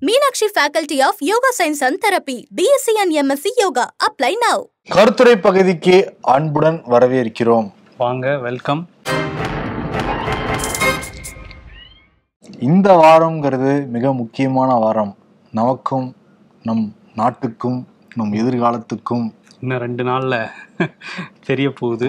Meenakshi Faculty of Yoga Science and Therapy, BSc and MSc Yoga. Apply now. கருத்துரை பகுதிக்கு அன்புடன் வரவேற்கிறோம். வாங்க, வெல்கம். இந்த வாரம்ங்கிறது மிக முக்கியமான வாரம். நமக்கும் நம் நாட்டுக்கும் நம் எதிர்காலத்துக்கும் இன்னும் 2 நாள்ல தெரிய போகுது.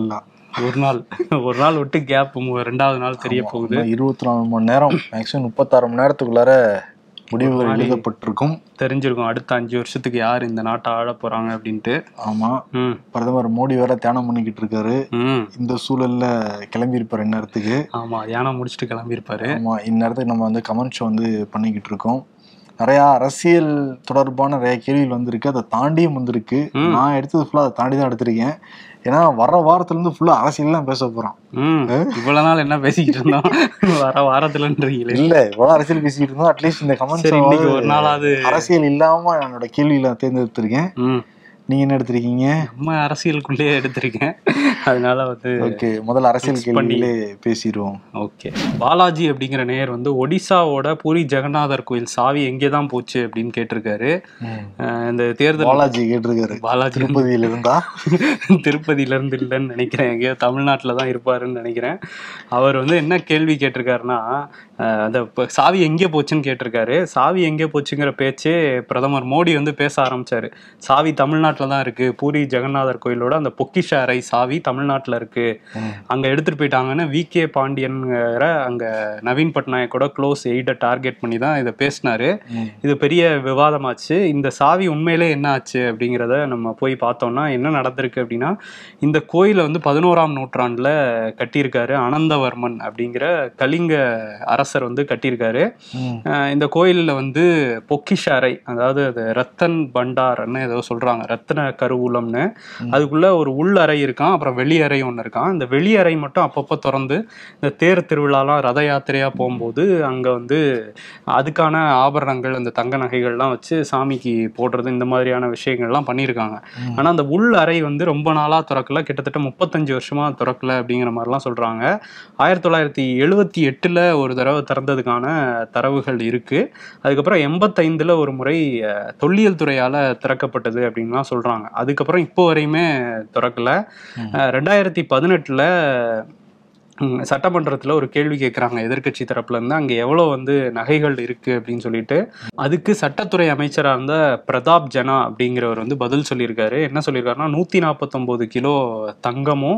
ஒரு நாள் விட்டு கேப் 2வது நாள் தெரிய போகுது. 24 மணி நேரம், மேக்ஸிமம் 36 மணி நேரத்துக்குள்ளார முடிவுகள் எழுதப்பட்டிருக்கும். தெரிஞ்சிருக்கும் அடுத்த 5 வருஷத்துக்கு யார் இந்த நாட்டை ஆள போறாங்க அப்படின்ட்டு. ஆமா, பிரதமர் மோடி வேற தியானம் பண்ணிக்கிட்டு இருக்காரு. இந்த சூழல்ல கிளம்பியிருப்பாரு இந்நேரத்துக்கு. ஆமா, தியானம் முடிச்சுட்டு கிளம்பியிருப்பாரு. ஆமா, இந்நேரத்துக்கு நம்ம கமெண்ட் ஷோ பண்ணிக்கிட்டு இருக்கோம். நிறைய அரசியல் தொடர்பான நிறைய கேள்விகள் வந்திருக்கு, அதை தாண்டியும் வந்திருக்கு. நான் எடுத்தது ஃபுல்லா அதை தாண்டி தான் எடுத்திருக்கேன். ஏன்னா வர வாரத்துல இருந்து ஃபுல்லா அரசியல் தான் பேச போறோம். இவ்வளவு நாள் என்ன பேசிக்கிட்டு இருந்தோம், வர வாரத்துலன்றீங்களே. இல்ல, இவ்வளவு அரசியல் பேசிக்கிட்டு இருந்தோம். அட்லீஸ்ட் இந்த கமெண்ட் இன்னைக்கு ஒரு நாளாவது அரசியல் இல்லாம என்னோட கேள்வியில தேர்ந்தெடுத்திருக்கேன். நீங்க என்ன எடுத்திருக்கீங்க? நம்ம அரசியலுக்குள்ளேயே எடுத்திருக்கேன். அதனால ஓகே, முதல்ல அரசியல் கேள்வியிலே பேசிடுவோம். ஓகே, பாலாஜி அப்படிங்கிற நேயர் ஒடிசாவோட பூரி ஜெகநாதர் கோயில் சாவி எங்கேதான் போச்சு அப்படின்னு கேட்டிருக்காரு. இந்த தேர்தல் பாலாஜி கேட்டிருக்காரு. பாலாஜி திருப்பதியில இருந்தா? திருப்பதியில இருந்து இல்லைன்னு நினைக்கிறேன், எங்கேயோ தமிழ்நாட்டுல தான் இருப்பாருன்னு நினைக்கிறேன். அவர் என்ன கேள்வி கேட்டிருக்காருன்னா, அந்த சாவி எங்கே போச்சுன்னு கேட்டிருக்காரு. சாவி எங்கே போச்சுங்கிற பேச்சே பிரதமர் மோடி பேச ஆரம்பிச்சாரு. சாவி தமிழ்நாட்டில் தான் இருக்கு, பூரி ஜெகநாதர் கோயிலோட அந்த பொக்கிஷ அறை சாவி தமிழ்நாட்டில் இருக்கு, அங்க எடுத்துட்டு போயிட்டாங்கன்னு வி.கே. பாண்டியன்கிற அங்க நவீன் பட்நாயக்கோட க்ளோஸ் எய்ட டார்கெட் பண்ணி தான் இதை பேசினாரு. இது பெரிய விவாதமாச்சு. இந்த சாவி உண்மையிலே என்ன ஆச்சு அப்படிங்கிறத நம்ம போய் பார்த்தோம்னா என்ன நடந்திருக்கு அப்படின்னா, இந்த கோயிலை 11ஆம் நூற்றாண்டுல கட்டியிருக்காரு அனந்தவர்மன் அப்படிங்கிற கலிங்க அரசர் கட்டியிருக்காரு. இந்த கோயிலில் பொக்கிஷ அறை, அதாவது அது ரத்தன் பண்டார்ன்னு ஏதோ சொல்றாங்க, ரத்ன கருவூலம்னு. அதுக்குள்ள ஒரு உள் அறை இருக்கான், அப்புறம் வெளி அறை ஒன்று இருக்கான். இந்த வெளி அறை மட்டும் அப்பப்போ திறந்து இந்த தேர் திருவிழாலாம் ரத யாத்திரையா போகும்போது அங்க அதுக்கான ஆபரணங்கள், அந்த தங்க நகைகள்லாம் வச்சு சாமிக்கு போடுறது, இந்த மாதிரியான விஷயங்கள்லாம் பண்ணியிருக்காங்க. ஆனா அந்த உள் அறை ரொம்ப நாளா திறக்கல, கிட்டத்தட்ட 35 வருஷமா திறக்கல அப்படிங்கிற மாதிரிலாம் சொல்றாங்க. 1978 ஒரு தடவை திறந்ததுக்கான தரவுகள் இருக்கு. அதுக்கப்புறம் 85 ஒரு முறை தொல்லியல் துறையால திறக்கப்பட்டது அப்படின்லாம் சொல்றாங்க. அதுக்கப்புறம் இப்போ வரையுமே திறக்கல. 2018 சட்டமன்றத்தில் ஒரு கேள்வி கேட்குறாங்க எதிர்கட்சி தரப்புல இருந்து, அங்கே எவ்வளோ நகைகள் இருக்கு அப்படின்னு சொல்லிட்டு. அதுக்கு சட்டத்துறை அமைச்சராக இருந்த பிரதாப் ஜனா அப்படிங்கிறவர் பதில் சொல்லியிருக்காரு. என்ன சொல்லியிருக்காருன்னா, 149 கிலோ தங்கமும்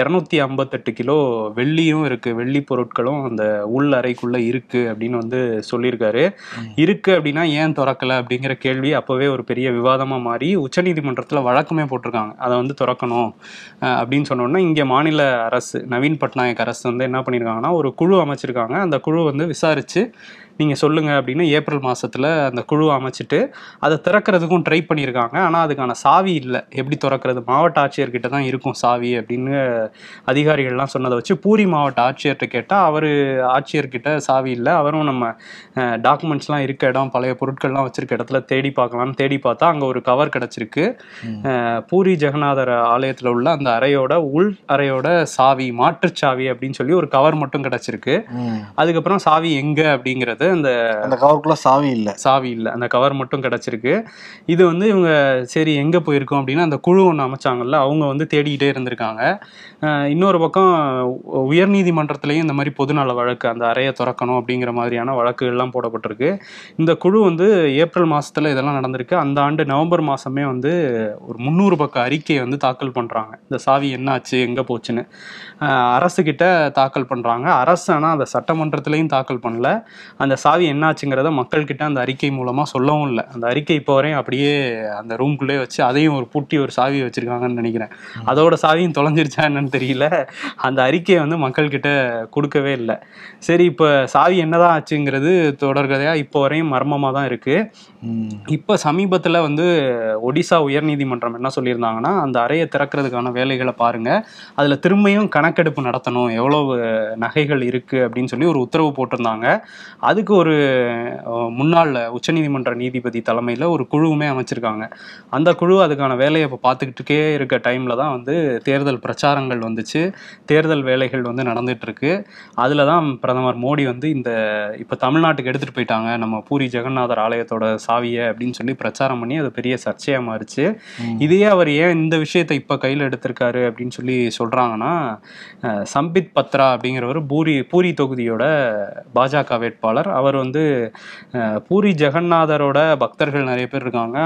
258 கிலோ வெள்ளியும் இருக்கு, வெள்ளி பொருட்களும் அந்த உள் அறைக்குள்ள இருக்கு அப்படின்னு சொல்லியிருக்காரு. இருக்கு அப்படின்னா ஏன் திறக்கல அப்படிங்கிற கேள்வி அப்பவே ஒரு பெரிய விவாதமா மாறி உச்சநீதிமன்றத்தில் வழக்குமே போட்டிருக்காங்க. அதை திறக்கணும் அப்படின்னு சொன்னோன்னா, இங்கே மாநில அரசு நவீன் பட்நாயக் அரசு என்ன பண்ணியிருக்காங்கன்னா, ஒரு குழு அமைச்சிருக்காங்க. அந்த குழு விசாரிச்சு நீங்கள் சொல்லுங்கள் அப்படின்னு ஏப்ரல் மாதத்தில் அந்த குழு அமைச்சிட்டு அதை திறக்கிறதுக்கும் ட்ரை பண்ணியிருக்காங்க. ஆனால் அதுக்கான சாவி இல்லை, எப்படி திறக்கிறது, மாவட்ட ஆட்சியர்கிட்ட தான் இருக்கும் சாவி அப்படின்னு அதிகாரிகள்லாம் சொன்னதை வச்சு பூரி மாவட்ட ஆட்சியர்கிட்ட கேட்டால் அவர் ஆட்சியர்கிட்ட சாவி இல்லை, அவரும் நம்ம டாக்குமெண்ட்ஸ்லாம் இருக்க இடம், பழைய பொருட்கள்லாம் வச்சுருக்க இடத்துல தேடி பார்க்கலான்னு தேடி பார்த்தா அங்கே ஒரு கவர் கிடச்சிருக்கு. பூரி ஜெகநாதர் ஆலயத்தில் உள்ள அந்த அறையோட உள் அறையோட சாவி, மாற்றுச்சாவி அப்படின்னு சொல்லி ஒரு கவர் மட்டும் கிடச்சிருக்கு. அதுக்கப்புறம் சாவி எங்கே அப்படிங்கிறது, அந்த கவருக்குள்ள சாவி இல்லை, அந்த கவர் மட்டும் கிடைச்சிருக்கு. இது இவங்க சரி எங்க போயிருக்கோம் அப்படின்னா, அந்த குழு ஒன்று அமைச்சாங்கல்ல, அவங்க தேடிக்கிட்டே இருந்திருக்காங்க. இன்னொரு பக்கம் உயர்நீதிமன்றத்திலையும் இந்த மாதிரி பொதுநல வழக்கு, அந்த அறையை திறக்கணும் அப்படிங்கிற மாதிரியான வழக்குகள்லாம் போடப்பட்டிருக்கு. இந்த குழு ஏப்ரல் மாசத்துல இதெல்லாம் நடந்திருக்கு. அந்த ஆண்டு நவம்பர் மாசமே ஒரு 300 பக்க அறிக்கையை தாக்கல் பண்றாங்க. இந்த சாவி என்னாச்சு, எங்க போச்சுன்னு அரசு கிட்ட தாக்கல் பண்றாங்க. அரசு ஆனா அந்த சட்டமன்றத்திலையும் தாக்கல் பண்ணல. அந்த சாவி என்னாச்சுங்கிறத மக்கள்கிட்ட அந்த அறிக்கை மூலமா சொல்லவும் இல்லை. அந்த அறிக்கை இப்போ வரையும் அப்படியே அந்த ரூம்குள்ளே வச்சு அதையும் ஒரு பூட்டி ஒரு சாவி வச்சிருக்காங்கன்னு நினைக்கிறேன். அதோட சாவியும் தொலைஞ்சிருச்சா என்னன்னு தெரியல. அந்த அறிக்கையை மக்கள்கிட்ட கொடுக்கவே இல்லை. சரி, இப்போ சாவி என்னதான் ஆச்சுங்கிறது தொடர்கதையா இப்போ வரையும் மர்மமாக தான் இருக்கு. இப்போ சமீபத்தில் ஒடிசா உயர்நீதிமன்றம் என்ன சொல்லியிருந்தாங்கன்னா, அந்த அறையை திறக்கிறதுக்கான வேலைகளை பாருங்க, அதில் திரும்பியும் கணக்கெடுப்பு நடத்தணும், எவ்வளவு நகைகள் இருக்கு அப்படின்னு சொல்லி ஒரு உத்தரவு போட்டிருந்தாங்க. அதுக்கு அதுக்கு ஒரு முன்னாள் உச்சநீதிமன்ற நீதிபதி தலைமையில் ஒரு குழுவுமே அமைச்சிருக்காங்க. அந்த குழு அதுக்கான வேலையை இப்போ பார்த்துக்கிட்டே இருக்க டைமில் தான் வந்து தேர்தல் பிரச்சாரங்கள் வந்துச்சு, தேர்தல் வேலைகள் வந்து நடந்துட்டு இருக்கு. அதில் தான் பிரதமர் மோடி வந்து இப்போ தமிழ்நாட்டுக்கு எடுத்துகிட்டு போயிட்டாங்க நம்ம பூரி ஜெகநாதர் ஆலயத்தோட சாவியை அப்படின்னு சொல்லி பிரச்சாரம் பண்ணி அது பெரிய சர்ச்சையாக மாறிச்சு. இதையே அவர் ஏன் இந்த விஷயத்தை இப்போ கையில் எடுத்திருக்காரு அப்படின்னு சொல்லி சொல்கிறாங்கன்னா, சம்பித் பத்ரா அப்படிங்கிறவர் பூரி தொகுதியோட பாஜக வேட்பாளர். அவர் வந்து பூரி ஜெகநாதரோட பக்தர்கள் நிறைய பேர் இருக்காங்க,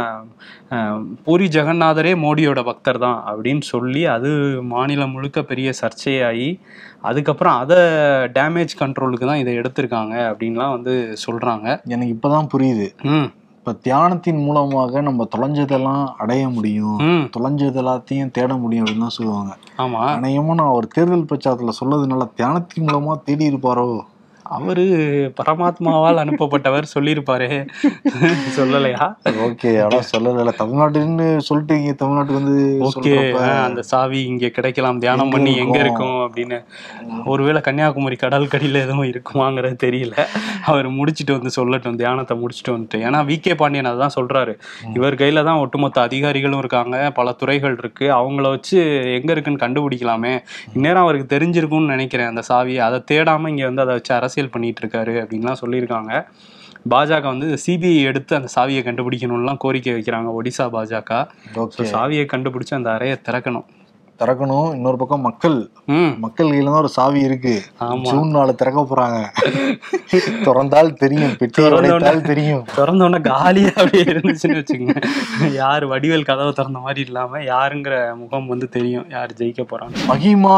ஆனால் பூரி ஜெகநாதரே மோடியோட பக்தர் தான் அப்படின்னு சொல்லி அது மாநிலம் முழுக்க பெரிய சர்ச்சையாகி அதுக்கப்புறம் அதை டேமேஜ் கண்ட்ரோலுக்கு தான் இதை எடுத்திருக்காங்க அப்படின்லாம் வந்து சொல்கிறாங்க. எனக்கு இப்போதான் புரியுது. இப்ப தியானத்தின் மூலமாக நம்ம தொலைஞ்சதெல்லாம் அடைய முடியும், தொலைஞ்சது எல்லாத்தையும் தேட முடியும் அப்படின்னு தான் சொல்லுவாங்க. ஆமா, அநேகமா நான் ஒரு தேர்தல் பிரச்சாரத்துல சொல்லதுனால தியானத்தின் மூலமா தேடி இருப்பாரோ. அவரு பரமாத்மாவால் அனுப்பப்பட்டவர் சொல்லியிருப்பாரு, சொல்லலையா? ஓகே, அதான் சொல்லல. தமிழ்நாட்டுன்னு சொல்லிட்டு தமிழ்நாட்டுக்கு வந்து ஓகே, அந்த சாவி இங்க கிடைக்கலாம், தியானம் பண்ணி எங்க இருக்கும் அப்படின்னு. ஒருவேளை கன்னியாகுமரி கடல் கடியில எதுவும் இருக்குமாங்கிறது தெரியல. அவர் முடிச்சுட்டு வந்து சொல்லட்டும், தியானத்தை முடிச்சுட்டு வந்துட்டு. ஏன்னா வி.கே. பாண்டியன் அதுதான் சொல்றாரு, இவர் கையில தான் ஒட்டுமொத்த அதிகாரிகளும் இருக்காங்க, பல துறைகள் இருக்கு, அவங்கள வச்சு எங்க இருக்குன்னு கண்டுபிடிக்கலாமே. இந்நேரம் அவருக்கு தெரிஞ்சிருக்கும்னு நினைக்கிறேன் அந்த சாவி. அதை தேடாம இங்க வந்து அதை வச்சு அரசியல் பண்ணிட்டு இருக்காரு அப்படின்லாம் சொல்லியிருக்காங்க. பாஜக வந்து சிபிஐ எடுத்து அந்த சாவியை கண்டுபிடிக்கணும்லாம் கோரிக்கை வைக்கிறாங்க ஒடிசா பாஜக. சாவியை கண்டுபிடிச்சு அந்த அறையை திறக்கணும். இன்னொரு பக்கம் மக்கள் கையில தான் ஒரு சாவி இருக்கு. ஜூன் 4 திறக்க போறாங்க. திறந்தால் தெரியும், பெற்றால் தெரியும். திறந்தோன்னா காலியா அப்படியே இருந்துச்சுன்னு வச்சுக்கோங்க, யாரு வடிவேல் கதவை திறந்த மாதிரி இல்லாம யாருங்கிற முகம் வந்து தெரியும், யார் ஜெயிக்க போறாங்க. மகிமா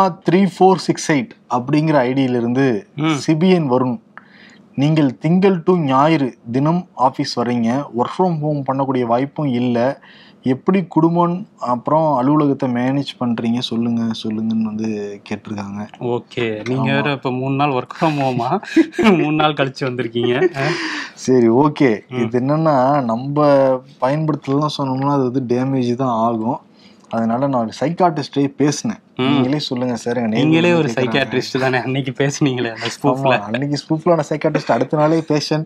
3468 அப்படிங்கிற ஐடியில இருந்து சிபிஎன் வருண், நீங்கள் திங்கள் டு ஞாயிறு தினம் ஆஃபீஸ் வரீங்க, ஒர்க் ஃப்ரம் ஹோம் பண்ணக்கூடிய வாய்ப்பும் இல்லை, எப்படி குடும்பம் அப்புறம் அலுவலகத்தை மேனேஜ் பண்றீங்க சொல்லுங்கன்னு வந்து கேட்டிருக்காங்க. ஓகே, நீங்க வேற இப்ப 3 நாள் ஒர்க் ஃப்ரம் ஹோமா 3 நாள் கழிச்சு வந்திருக்கீங்க. சரி, ஓகே. இது என்னன்னா நம்ம பயன்படுத்தலாம் சொன்னோம்னா அது வந்து டேமேஜ் தான் ஆகும். அதனால நான் ஒரு சைக்காட்ரிஸ்டே பேசினேன். நீங்களே சொல்லுங்க சார். நீங்களே ஒரு சைக்காட்ரிஸ்ட் தானே, அன்னைக்கு பேசுனீங்களே அன்னைக்கு ஸ்பூஃப்ல சைக்காட்ரிஸ்ட், அடுத்த நாளே பேஷண்ட்.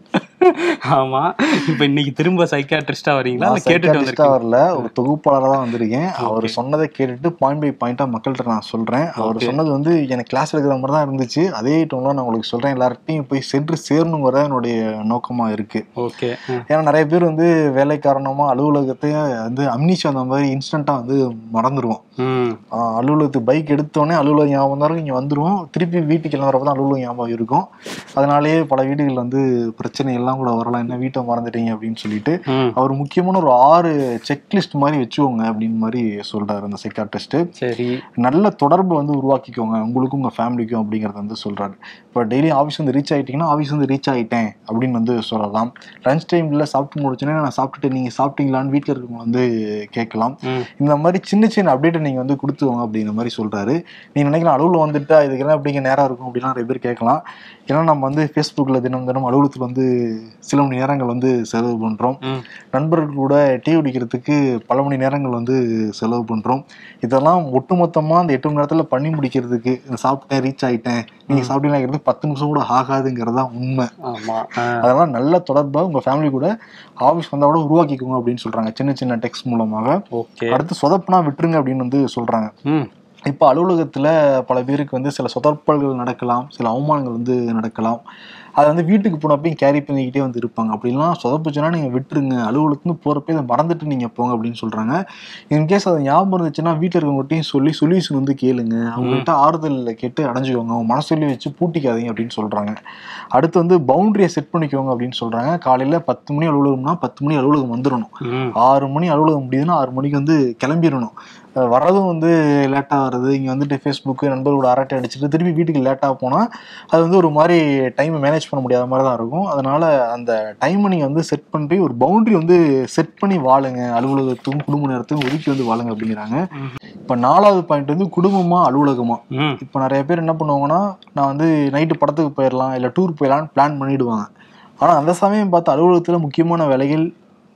ஆமா, இப்ப இன்னைக்கு திரும்ப சைக்காட்ரிஸ்டா வரீங்களா? கேட்டுட்டு வரல, ஒரு தொகுப்பாளராக தான் வந்திருக்கேன். அவர் சொன்னதை கேட்டுட்டு பாயிண்ட் பை பாயிண்டா மக்கள்கிட்ட நான் சொல்றேன். அவர் சொன்னது வந்து எனக்கு கிளாஸ் எடுக்கிற மாதிரி தான் இருந்துச்சு. அதே டோன்ல நான் உங்களுக்கு சொல்றேன், எல்லார்ட்டையும் போய் சென்று சேரணுங்கிறத என்னுடைய நோக்கமா இருக்கு. ஓகே, ஏன்னா நிறைய பேர் வந்து வேலை காரணமா அலுவலகத்தை வந்து அம்னிஷா அந்த மாதிரி இன்ஸ்டன்டா வந்து மறந்துடுவோம். அலுவலகத்துக்கு பைக் எடுத்தோடனே அலுவலகம் ஞாபகம் தான் இங்க வந்துடும், திருப்பி வீட்டுக்கு கிளம்புறப்ப தான் அலுவலகம் ஞாபகம் இருக்கும். அதனாலேயே பல வீடுகள் வந்து பிரச்சனை எல்லாம் கூட வரலாம், என்ன வீட்டை மறந்துட்டீங்க அப்படின்னு சொல்லிட்டு. அவர் முக்கியமான ஒரு 6 செக்லிஸ்ட் மாதிரி வச்சுக்கோங்க அப்படின்னு மாதிரி சொல்றாரு அந்த சைக்காட்ரிஸ்ட். சரி, நல்ல தொடர்பு வந்து உருவாக்கிக்கோங்க உங்களுக்கும் உங்க ஃபேமிலிக்கும் அப்படிங்கறத வந்து சொல்றாரு. இப்போ டெய்லி ஆஃபீஸ் வந்து ரீச் ஆயிட்டீங்கன்னா ஆஃபீஸ் வந்து ரீச் ஆயிட்டேன் அப்படின்னு வந்து சொல்லலாம். லஞ்ச் டைம்ல சாப்பிட்டு முடிச்சோன்னா நான் சாப்பிட்டுட்டு நீங்க சாப்பிட்டீங்களான்னு வீட்டில் இருக்கவங்க வந்து கேட்கலாம். இந்த மாதிரி சின்ன சின்ன அப்டேட்டை நீங்க வந்து கொடுத்துவோங்க அப்படிங்கிற மாதிரி சொல்றாரு. நீங்க நினைக்கலாம் அலுவலகம் வந்துட்டா இதுக்கெல்லாம் எப்படிங்க நேரம் இருக்கும் அப்படின்னா நிறைய பேர் கேட்கலாம். ஏன்னா நம்ம வந்து ஃபேஸ்புக்கில் தினம் அலுவலகத்தில் வந்து சில மணி நேரங்கள் வந்து செலவு பண்ணுறோம். நண்பர்கள் கூட டீ குடிக்கிறதுக்கு பல மணி நேரங்கள் வந்து செலவு பண்ணுறோம். இதெல்லாம் ஒட்டுமொத்தமாக அந்த 8 மணி நேரத்தில் பண்ணி முடிக்கிறதுக்கு சாப்பிட்டேன் ரீச் ஆகிட்டேன் நீங்கள் சாப்பிட்டீங்கன்னா 10 நிமிஷம் கூட ஆகாதுங்கிறது தான் உண்மை. அதெல்லாம் நல்ல தொடர்பாக உங்கள் ஃபேமிலி கூட ஆஃபீஸ் வந்தால் கூட உருவாக்கிக்கோங்க அப்படின்னு சொல்கிறாங்க சின்ன சின்ன டெக்ஸ்ட் மூலமாக. அடுத்து சொதப்புனா விட்டுருங்க அப்படின்னு வந்து சொல்கிறாங்க. இப்போ அலுவலகத்தில் பல பேருக்கு வந்து சில சொதப்பல்கள் நடக்கலாம், சில அவமானங்கள் வந்து நடக்கலாம். அதை வந்து வீட்டுக்கு போனப்பையும் கேரி பண்ணிக்கிட்டே வந்து இருப்பாங்க. அப்படிலாம் சொதப்புச்சுன்னா நீங்கள் விட்டுருங்க, அலுவலகத்துக்கு போகிறப்ப இதை மறந்துட்டு நீங்கள் போங்க அப்படின்னு சொல்கிறாங்க. இன்கேஸ் அதை ஞாபகம் இருந்துச்சுன்னா வீட்டில் இருக்கவங்ககிட்டையும் சொல்லி சொல்யூஷன் வந்து கேளுங்க, அவங்கள்ட்ட ஆறுதல் கேட்டு அடைஞ்சிக்கோங்க, அவங்க மனசொல்லி வச்சு பூட்டிக்காதீங்க அப்படின்னு சொல்கிறாங்க. அடுத்து வந்து பவுண்டரியை செட் பண்ணிக்கோங்க அப்படின்னு சொல்கிறாங்க. காலையில் 10 மணி அலுவலகம்னா 10 மணி அலுவலகம் வந்துடணும். 6 மணி அலுவலகம் முடியுதுன்னா 6 மணிக்கு வந்து கிளம்பிடணும். வரதும் வந்து லேட்டாக வருது, இங்கே வந்துட்டு ஃபேஸ்புக்கு நண்பர்களோட அரட்டை அடிச்சுட்டு திருப்பி வீட்டுக்கு லேட்டாக போனால் அது வந்து ஒரு மாதிரி டைமை மேனேஜ் பண்ண முடியாத மாதிரி தான் இருக்கும். அதனால் அந்த டைமை நீங்கள் வந்து செட் பண்ணி ஒரு பவுண்டரி வந்து செட் பண்ணி வாழுங்க, அலுவலகத்துக்கும் குடும்ப நேரத்துக்கும் ஒதுக்கி வந்து வாழுங்க அப்படிங்கிறாங்க. இப்போ 4வது பாயிண்ட் வந்து குடும்பமா அலுவலகமா. இப்போ நிறைய பேர் என்ன பண்ணுவாங்கன்னா, நான் வந்து நைட்டு படத்துக்கு போயிடலாம் இல்லை டூர் போயிடலான்னு பிளான் பண்ணிடுவாங்க. ஆனால் அந்த சமயம் பார்த்து அலுவலகத்தில் முக்கியமான வேலைகள்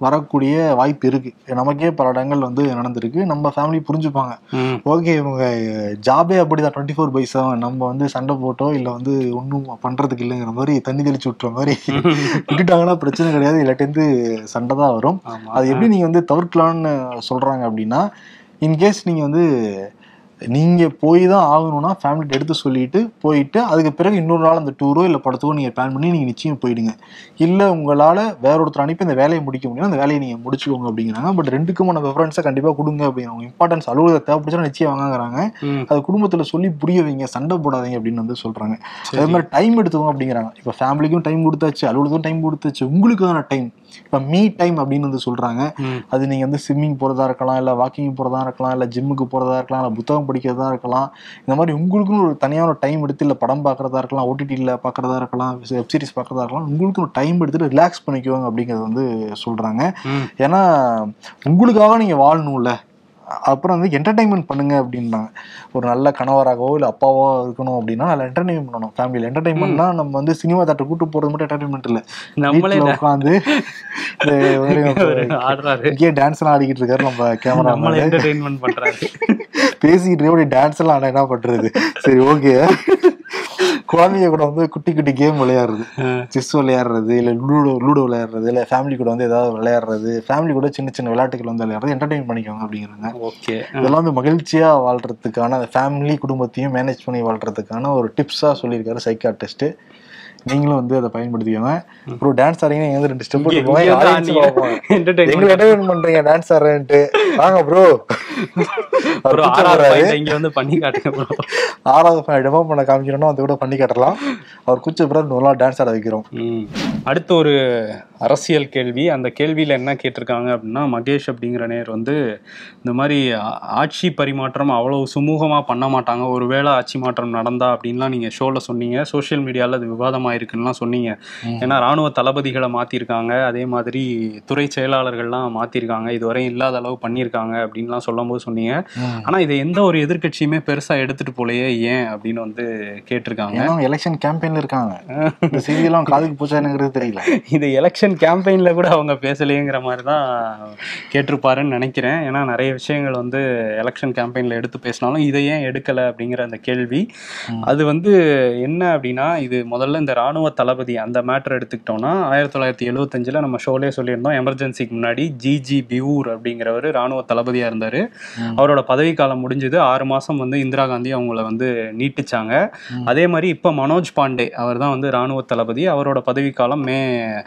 வரக்கூடிய வாய்ப்பு இருக்கு. நமக்கே பல இடங்கள் வந்து நடந்திருக்கு. நம்ம ஃபேமிலி புரிஞ்சுப்பாங்க, ஓகே இவங்க ஜாபே அப்படிதான் 24/7, நம்ம வந்து சண்டை போட்டோ இல்ல வந்து ஒன்றும் பண்றதுக்கு இல்லைங்கிற மாதிரி தண்ணி தெளிச்சு விட்டுற மாதிரி விட்டுட்டாங்கன்னா பிரச்சனை கிடையாது, இல்லாட்டி சண்டை தான் வரும். அது எப்படி நீங்க வந்து தவிர்க்கலாம்னு சொல்றாங்க அப்படின்னா, இன்கேஸ் நீங்க வந்து நீங்க போய் தான் ஆகணும்னா ஃபேமிலிட்ட எடுத்து சொல்லிட்டு போயிட்டு அதுக்கு பிறகு இன்னொரு நாள் அந்த டூரோ இல்லை படத்தோ நீங்க பிளான் பண்ணி நீங்க நிச்சயம் போயிடுங்க. இல்லை உங்களால வேற ஒருத்தர் அனுப்பி இந்த வேலையை முடிக்க முடியும், அந்த வேலையை நீங்க முடிச்சுக்கோங்க அப்படிங்கிறாங்க. பட் ரெண்டுக்குமான ப்ரிஃபரன்ஸை கண்டிப்பா கொடுங்க அப்படிங்கிறாங்க. இம்பார்ட்டன்ஸ் அலுவலகத்தை தேவைப்படுச்சா நிச்சயம் வாங்குறாங்க. அது குடும்பத்துல சொல்லி புரிய வைங்க, சண்டை போடாதீங்க அப்படின்னு வந்து சொல்றாங்க. அதே மாதிரி டைம் எடுத்துக்கோங்க அப்படிங்கிறாங்க. இப்போ ஃபேமிலிக்கும் டைம் கொடுத்தாச்சு, அலுவலகத்துக்கும் டைம் கொடுத்தாச்சு, உங்களுக்கான டைம் இப்போ மீ டைம் அப்படின்னு வந்து சொல்றாங்க. அது நீங்க வந்து ஸ்விம்மிங் போறதா இருக்கலாம், இல்ல வாக்கிங் போறதா இருக்கலாம், இல்ல ஜிம்முக்கு போறதா இருக்கலாம், இல்ல புத்தகம் படிக்கிறதா இருக்கலாம். இந்த மாதிரி உங்களுக்குன்னு ஒரு தனியான டைம் எடுத்து இல்ல படம் பார்க்கறதா இருக்கலாம், ஓடிடியில் பார்க்கறதா இருக்கலாம், வெப் சீரிஸ் பார்க்கறதா இருக்கலாம், உங்களுக்கு ஒரு டைம் எடுத்துட்டு ரிலாக்ஸ் பண்ணிக்குவாங்க அப்படிங்கிறது வந்து சொல்றாங்க. ஏன்னா உங்களுக்காக நீங்க வாழணும்ல, அப்புறம் வந்து என்டர்டைன்மெண்ட் பண்ணுங்க அப்படின்றாங்க. ஒரு நல்ல கணவராகவோ இல்லை அப்பாவோ இருக்கணும் அப்படின்னா நல்ல என்டர்டைன்மெண்ட் பண்ணணும். ஃபேமிலியில் என்டர்டைன்மெண்ட்னா நம்ம வந்து சினிமா தேட்டர் கூட்டு போறது மட்டும் என்டர்டைன்மெண்ட் இல்லை, நம்மளே உட்காந்து இங்கே டான்ஸ் எல்லாம் ஆடிக்கிட்டு இருக்காரு நம்ம கேமரா பேசிக்கிட்டு இருக்க டான்ஸ் எல்லாம் ஆனா என்ன பண்றது. சரி ஓகே, குழந்தைங்க கூட வந்து குட்டி குட்டி கேம் விளையாடுறது, செஸ் விளையாடுறது, இல்லை லூடோ விளையாடுறது, இல்லை ஃபேமிலி கூட வந்து ஏதாவது விளையாடுறது, ஃபேமிலி கூட சின்ன சின்ன விளையாட்டுகள் வந்து விளையாடுறது என்டர்டைன் பண்ணிக்கோங்க அப்படிங்கிறாங்க. ஓகே, இதெல்லாம் வந்து மகிழ்ச்சியா வாழ்றதுக்கான ஃபேமிலி குடும்பத்தையும் மேனேஜ் பண்ணி வாழ்றதுக்கான ஒரு டிப்ஸா சொல்லியிருக்காரு சைக்காட்ரிஸ்ட். நீங்களும் வந்து அதை பயன்படுத்திக்கோங்க. அப்புறம் டான்ஸ் ஆடுறீங்கன்னா எங்க 2 ஸ்டெப் என்டர்டைன் பண்றீங்க டான்ஸ் ஆடுறேன்ட்டு வாங்க ப்ரோ, இங்க வந்து பண்ணி காட்டுங்க ப்ரோ. 6வது டெமோ பண்ண காமிக்கிறோம்னா அதை கூட பண்ணி காட்டலாம். அவர் குச்ச பிறகு நல்லா டான்ஸ் ஆட வைக்கிறோம். அடுத்த ஒரு அரசியல் கேள்வி. அந்த கேள்வியில் என்ன கேட்டிருக்காங்க அப்படின்னா, மகேஷ் அப்படிங்கிற நேர் வந்து இந்த மாதிரி ஆட்சி பரிமாற்றம் அவ்வளோ சுமூகமாக பண்ண மாட்டாங்க, ஒருவேளை ஆட்சி மாற்றம் நடந்தா அப்படின்லாம் நீங்கள் ஷோவில் சொன்னீங்க, சோஷியல் மீடியாவில் அது விவாதமாக இருக்குன்னுலாம் சொன்னீங்க. ஏன்னா இராணுவ தளபதிகளை மாற்றிருக்காங்க, அதே மாதிரி துறை செயலாளர்கள்லாம் மாற்றிருக்காங்க, இதுவரையும் இல்லாத அளவு பண்ணியிருக்காங்க அப்படின்லாம் சொல்லும் போது சொன்னீங்க. ஆனால் இதை எந்த ஒரு எதிர்கட்சியுமே பெருசாக எடுத்துகிட்டு போலையே, ஏன் அப்படின்னு வந்து கேட்டிருக்காங்க. எலெக்ஷன் கேம்பெயின்ல இருக்காங்க, இந்த செய்தியெல்லாம் காதுக்கு போச்சானுங்கிறது தெரியல. இது எலெக்ஷன் கேம்பெயின்ல கூட அவங்க பேசலையேங்கிற மாதிரி தான் கேட்டிருப்பாருன்னு நினைக்கிறேன். ஏன்னா நிறைய விஷயங்கள் வந்து எலெக்ஷன் கேம்பெயின்ல எடுத்து பேசினாலும் இதை ஏன் எடுக்கலை அப்படிங்கிற அந்த கேள்வி. அது வந்து என்ன அப்படின்னா, இது முதல்ல இந்த ராணுவ தளபதி அந்த மேட்டர் எடுத்துக்கிட்டோம்னா 1975 நம்ம ஷோலே சொல்லியிருந்தோம், எமர்ஜென்சிக்கு முன்னாடி ஜிஜி பியூர் அப்படிங்கிறவர் ராணுவ தளபதியா இருந்தாரு. அவரோட பதவி காலம் முடிஞ்சது. 6 மாசம் வந்து இந்திரா காந்தி அவங்கள வந்து நீட்டிச்சாங்க. அதே மாதிரி இப்ப மனோஜ் பாண்டே அவர் தான் வந்து ராணுவ தளபதி. அவரோட பதவி காலம் மே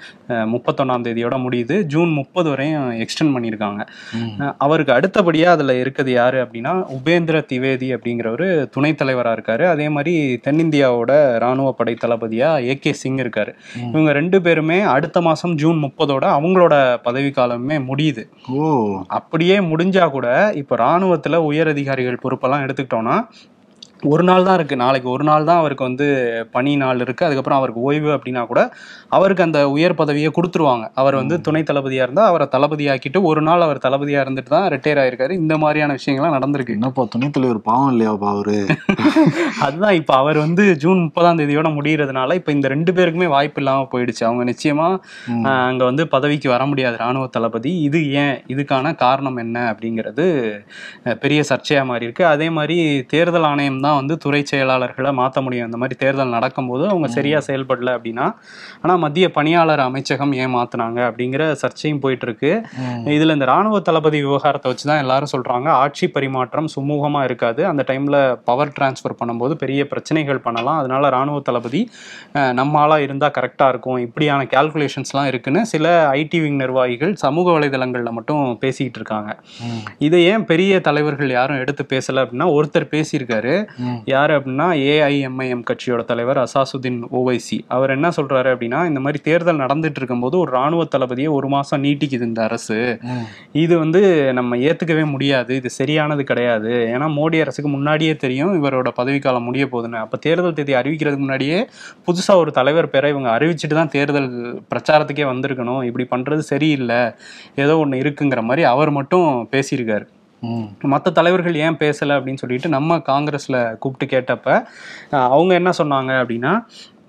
31ஆம் தேதியோட முடியுது. ஜூன் 30 வரையும் எக்ஸ்டெண்ட் பண்ணியிருக்காங்க. அவருக்கு அடுத்தபடியா அதுல இருக்குது யாரு அப்படின்னா, உபேந்திர திவேதி அப்படிங்கிறவரு துணைத் தலைவரா இருக்காரு. அதே மாதிரி தென்னிந்தியாவோட ராணுவ படை தளபதியா AK சிங் இருக்காரு. இவங்க 2 பேருமே அடுத்த மாசம் ஜூன் 30ஓட அவங்களோட பதவி காலமே முடியுது. அப்படியே முடிஞ்சா கூட இப்ப ராணுவத்துல உயர் அதிகாரிகள் பொறுப்பெல்லாம் எடுத்துக்கிட்டோம்னா ஒரு நாள் தான் இருக்கு, நாளைக்கு ஒரு நாள் தான் அவருக்கு வந்து பணி நாள் இருக்கு, அதுக்கப்புறம் அவருக்கு ஓய்வு அப்படின்னா கூட அவருக்கு அந்த உயர் பதவியை கொடுத்துருவாங்க. அவர் வந்து துணை தளபதியா இருந்தா அவரை தளபதியாக்கிட்டு ஒரு நாள் அவர் தளபதியா இருந்துட்டு தான் ரிட்டையர் ஆயிருக்காரு. இந்த மாதிரியான விஷயங்கள்லாம் நடந்திருக்கு. என்னப்பா துணை தலைவர் பாவம் இல்லையாப்பா அவரு? அதுதான் இப்ப அவர் வந்து ஜூன் 30ஆம் தேதியோட முடியறதுனால இப்ப இந்த 2 பேருக்குமே வாய்ப்பு இல்லாம போயிடுச்சு. அவங்க நிச்சயமா அங்க வந்து பதவிக்கு வர முடியாது ராணுவ தளபதி. இது ஏன், இதுக்கான காரணம் என்ன அப்படிங்கிறது பெரிய சர்ச்சையா மாறி இருக்கு. அதே மாதிரி தேர்தல் ஆணையம் தான் வந்து துறை செயலாளர்களை மாற்ற முடியும். இந்த மாதிரி தேர்தல் நடக்கும்போது அவங்க சரியா செயல்படல அப்படின்னா. ஆனா மத்திய பணியாளர் அமைச்சகம் ஏன் மாத்தினாங்க அப்படிங்கிற சர்ச்சையும் போயிட்டு இருக்கு. இதுல இந்த ராணுவ தளபதி விவகாரத்தை வச்சுதான் எல்லாரும் சொல்றாங்க ஆட்சி பரிமாற்றம் சுமூகமா இருக்காது, அந்த டைம்ல பவர் டிரான்ஸ்பர் பண்ணும்போது பெரிய பிரச்சனைகள் பண்ணலாம், அதனால ராணுவ தளபதி நம்ம ஆளா இருந்தா கரெக்டா இருக்கும், இப்படியான கால்குலேஷன்ஸ்லாம் இருக்குன்னு சில ஐடி விங் நிர்வாகிகள் சமூக வலைதளங்கள்ல மட்டும் பேசிக்கிட்டு இருக்காங்க. இதை ஏன் பெரிய தலைவர்கள் யாரும் எடுத்து பேசல அப்படின்னா, ஒருத்தர் பேசியிருக்காரு. யாரு அப்படின்னா AIMIM கட்சியோட தலைவர் அசாசுதீன் ஓவைசி. அவர் என்ன சொல்றாரு அப்படின்னா, இந்த மாதிரி தேர்தல் நடந்துட்டு இருக்கும்போது ஒரு ராணுவ தளபதியை 1 மாசம் நீட்டிக்குது இந்த அரசு, இது வந்து நம்ம ஏத்துக்கவே முடியாது, இது சரியானது கிடையாது. ஏன்னா மோடி அரசுக்கு முன்னாடியே தெரியும் இவரோட பதவிக்காலம் முடிய போகுதுன்னு. அப்ப தேர்தல் தேதி அறிவிக்கிறதுக்கு முன்னாடியே புதுசா ஒரு தலைவர் பேரை இவங்க அறிவிச்சுட்டு தான் தேர்தல் பிரச்சாரத்துக்கே வந்திருக்கணும், இப்படி பண்றது சரியில்லை, ஏதோ ஒண்ணு இருக்குங்கிற மாதிரி அவர் மட்டும் பேசியிருக்காரு. மற்ற தலைவர்கள் ஏன் பேசலை அப்படின்னு சொல்லிட்டு நம்ம காங்கிரஸ்ல கூப்பிட்டு கேட்டப்ப அவங்க என்ன சொன்னாங்க அப்படின்னா,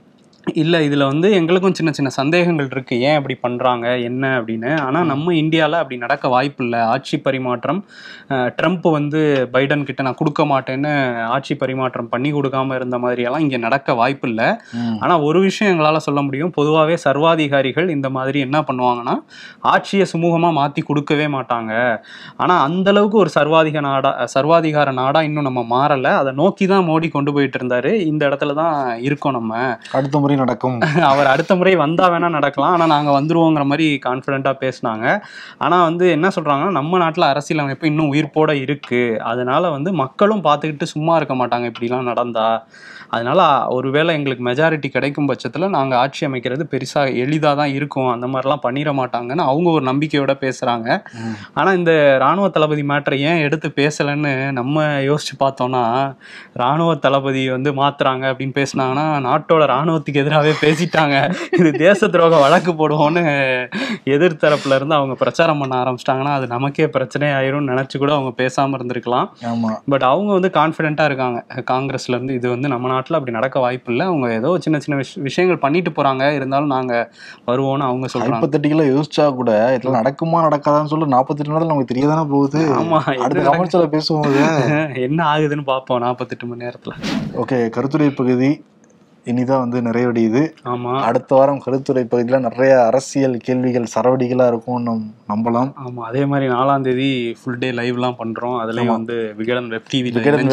இல்லை இதில் வந்து எங்களுக்கும் சின்ன சின்ன சந்தேகங்கள் இருக்குது, ஏன் அப்படி பண்ணுறாங்க என்ன அப்படின்னு. ஆனால் நம்ம இந்தியாவில் அப்படி நடக்க வாய்ப்பு இல்லை. ஆட்சி பரிமாற்றம் ட்ரம்ப் வந்து பைடன் கிட்ட நான் கொடுக்க மாட்டேன்னு ஆட்சி பரிமாற்றம் பண்ணி கொடுக்காம இருந்த மாதிரியெல்லாம் இங்கே நடக்க வாய்ப்பு இல்லை. ஆனால் ஒரு விஷயம் எங்களால் சொல்ல முடியும், பொதுவாகவே சர்வாதிகாரிகள் இந்த மாதிரி என்ன பண்ணுவாங்கன்னா ஆட்சியை சுமூகமாக மாற்றி கொடுக்கவே மாட்டாங்க. ஆனால் அந்தளவுக்கு ஒரு சர்வாதிகார நாடாக இன்னும் நம்ம மாறலை. அதை நோக்கி தான் மோடி கொண்டு போயிட்டு இருந்தாரு. இந்த இடத்துல தான் இருக்கோம் நம்ம. அடுத்த முறை நடக்கும், அவர் அடுத்த முறை வந்தா வேணா நடக்கலாம், ஆனா நாங்க வந்துருவோங்கிற மாதிரி கான்ஃபிடென்ட்டா பேசினாங்க. ஆனா வந்து என்ன சொல்றாங்கன்னா, நம்ம நாட்டுல அரசியலமைப்பு இன்னும் உயிர்ப்போட இருக்கு, அதனால வந்து மக்களும் பார்த்துக்கிட்டு சும்மா இருக்க மாட்டாங்க இப்படிலாம் நடந்தா. அதனால ஒருவேளை எங்களுக்கு மெஜாரிட்டி கிடைக்கும் பட்சத்துல நாங்க ஆட்சி அமைக்கிறது பெருசா எளிதா தான் இருக்கும், அந்த மாதிரிலாம் பண்ணிட மாட்டாங்கன்னு அவங்க ஒரு நம்பிக்கையோட பேசுறாங்க. ஆனா இந்த ராணுவ தளபதி மேட்டரை ஏன் எடுத்து பேசலன்னு நம்ம யோசிச்சு பார்த்தோம்னா, ராணுவ தளபதி வந்து மாத்துறாங்க அப்படின்னு பேசினாங்கன்னா நாட்டோட ராணுவத்துக்கு எதிராகவே பேசிட்டாங்க, இது தேச துரோக வழக்கு போடுவோம்னு எதிர்த்தரப்புல இருந்து அவங்க பிரச்சாரம் பண்ண ஆரம்பிச்சிட்டாங்கன்னா அது நமக்கே பிரச்சனை ஆயிரும் நினைச்சு கூட அவங்க பேசாம இருந்திருக்கலாம். பட் அவங்க வந்து கான்ஃபிடென்ட்டா இருக்காங்க காங்கிரஸ்ல இருந்து, இது வந்து நம்ம நாட்டில் அப்படி நடக்க வாய்ப்பு இல்லை, அவங்க ஏதோ சின்ன சின்ன விஷயங்கள் பண்ணிட்டு போறாங்க, இருந்தாலும் நாங்க வருவோம்னு அவங்க சொல்றாங்க. 48 யோசிச்சா கூட இதெல்லாம் நடக்குமா நடக்காதான்னு சொல்லி 48 நேரத்தில் நமக்கு தெரியதானே போகுது. ஆமா, அடுத்த கமெண்ட்ஸ்ல பேசுவோம் என்ன ஆகுதுன்னு பார்ப்போம் 48 மணி நேரத்துல. ஓகே, கருத்துரை பகுதி இனிதான் வந்து நிறைவடையுது. ஆமா, அடுத்த வாரம் கருத்துரை பகுதியில நிறைய அரசியல் கேள்விகள் சரவடிகளா இருக்கும் நம்பலாம். ஆமா, அதே மாதிரி 4ஆம் தேதி ஃபுல் டே லைவ்லாம் பண்றோம். அதுலயும் வந்து விகடன் வெப் டிவி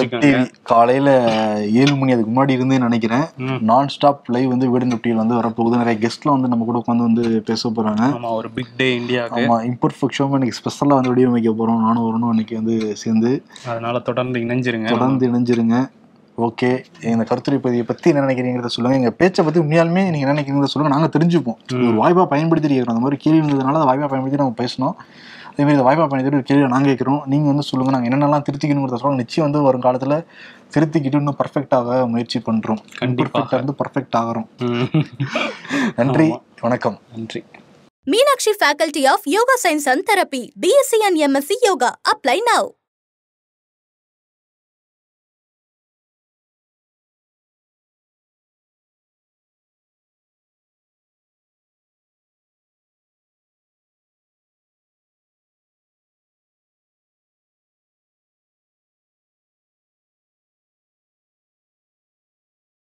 காலையில 7 மணி அதுக்கு முன்னாடி இருந்தே நினைக்கிறேன் நான் ஸ்டாப் லைவ் வந்து விகடன் வெப் டிவில வந்து வரப்போகுது. நிறைய கெஸ்ட்லாம் வந்து நம்ம கூட உட்காந்து வந்து பேச போறாங்க. ஆமா, ஒரு பிக் டே இந்தியாவுக்கு. ஆமா, இம்பர்ஃபெக்ட் ஷோ இன்னைக்கு ஸ்பெஷலா வந்து வீடியோ வைக்க போறோம், நானும் வரணும் இன்னைக்கு வந்து சேர்ந்து. அதனால தொடர்ந்து இணைஞ்சிருங்க. ஓகே, இந்த கருத்துரை பதிவை பத்தி என்ன நினைக்கிறீங்கிறத சொல்லுங்க. எங்க பேச்சை பத்தி உண்மையாலுமே நீங்க என்ன நினைக்கிறீங்கிறத சொல்லுங்க, நாங்க தெரிஞ்சுப்போம். ஒரு வாய்ப்பா பயன்படுத்தி கேட்கறோம். அந்த மாதிரி கேள்வி இருந்ததுனால அதை வாய்ப்பா பயன்படுத்தி நம்ம பேசணும். அதே மாதிரி இந்த வாய்ப்பா பயன்படுத்தி ஒரு கேள்வி நாங்க கேட்கிறோம், நீங்க வந்து சொல்லுங்க, நாங்க என்னென்னலாம் திருத்திக்கணுங்கிறத சொல்லுங்க. நிச்சயம் வந்து வரும் காலத்துல திருத்திக்கிட்டு இன்னும் பர்ஃபெக்டாக முயற்சி பண்றோம். கண்டிப்பா வந்து பர்ஃபெக்ட் ஆகிறோம். நன்றி, வணக்கம். நன்றி. Meenakshi Faculty of Yoga Science and Therapy, BSc and MSc Yoga. Apply now.